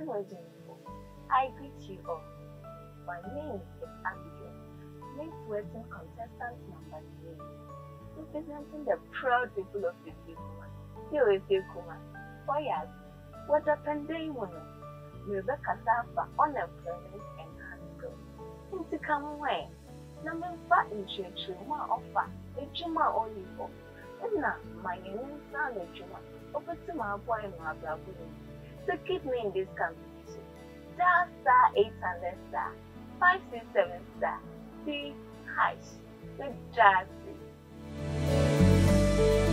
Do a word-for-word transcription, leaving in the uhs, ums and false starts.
I greet you all. My name is Abigail, Miss Western contestant number three, representing the proud people of the Kuma. You is the Kuma. Why yes? What a penday woman. Rebecca Safa unemployment and hard girl. To come away. Number five in church, one offer, a Juma only for. And now, my name is Sally Juma. Over to my boy and my brother. So keep me in this competition. Star star eight hundred star five six seven star three hash with Jazzy.